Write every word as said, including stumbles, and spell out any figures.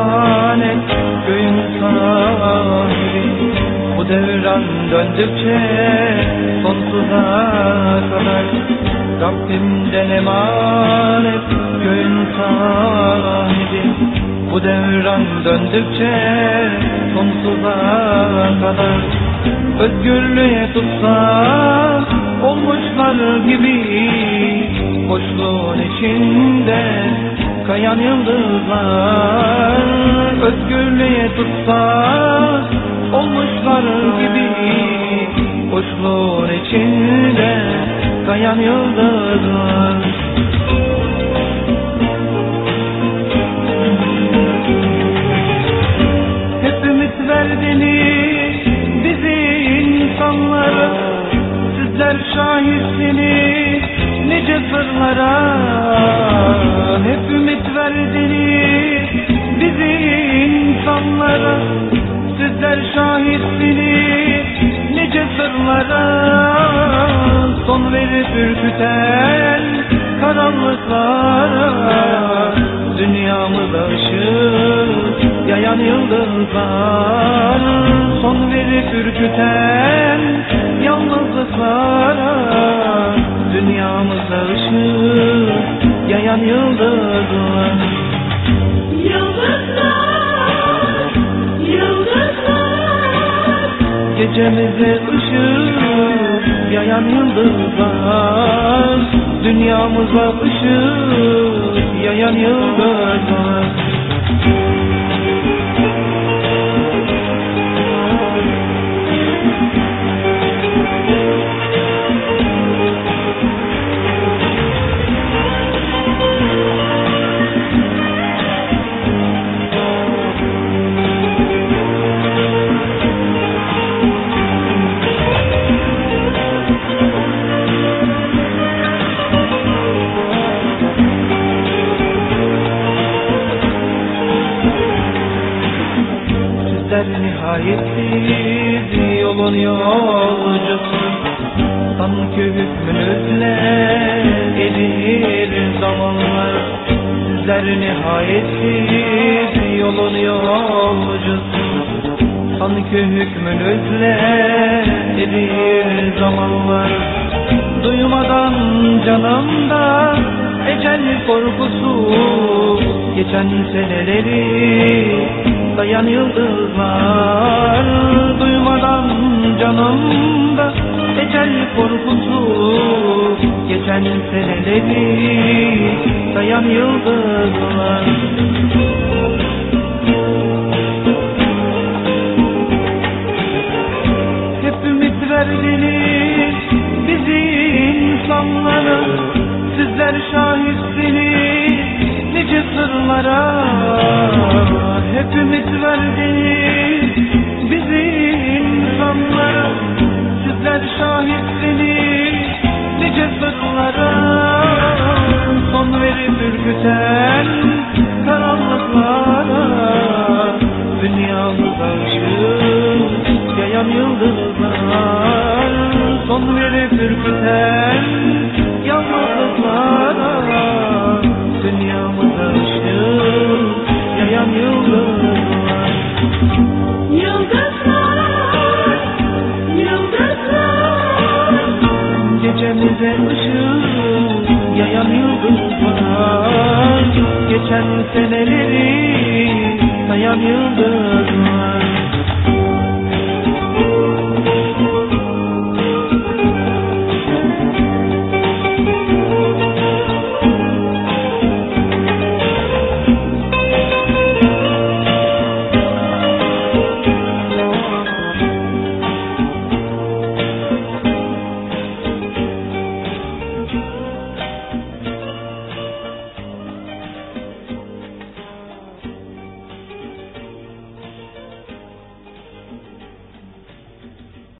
emanet göğün sahibi. Bu devran döndükçe sonsuza kadar Rabbimden emanet göğün sahibi. Bu devran döndükçe sonsuza kadar özgürlüğe tutsak olmuşlar gibi boşluğun içinde kayan yıldızlar. Özgürlüğe tutsak olmuşlar gibi boşluğun içinde kayan yıldızlar. Hep ümit verdiniz bizi insanlara, sizler şahitsiniz nice sırlara. Hep ümit verdiniz bizi insanlara, sizler şahitsiniz nice sırlara. Son verip ürküten karanlıklara, dünyamıza ışık yayan yıldızlar. Son verip ürküten yalnızlıklara, dünyamıza ışık yayan yıldızlar. Yıldızlar, yıldızlar, gecemize ışık yayan yıldızlar. Dünyamıza ışık yayan yıldızlar. Nihayetsiz yolun yolcusu, sanki hükmünüzle erir zamanlar. Sizler nihayetsiz yolun yolcusu, sanki hükmünüzle erir zamanlar. Duymadan canımda ecel korkusu, geçen seneleri sayan yıldızlar. Duymadan canımda ecel korkusu, geçen seneleri sayan yıldızlar. Hep ümit verdiniz bizi insanlara, sizler şahitsiniz nice sırlara. Hep ümit verdiniz bizi insanlara, sizler şahitsiniz nice sırlara. Son verip ürküten karanlıklara, dünyamıza ışık yayan yıldızlar. Son verip ürküten yalnızlıklara, dünyamıza ışık yayan yıldızlar. yıldızlar, yıldızlar, gecemize ışık yayan yıldızlar. Geçen seneleri sayan yıldızlar.